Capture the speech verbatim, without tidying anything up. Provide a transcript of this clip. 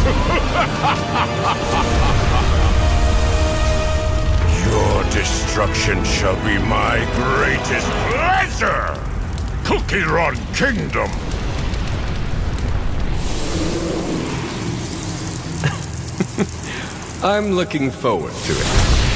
Your destruction shall be my greatest pleasure! CookieRun Kingdom! I'm looking forward to it.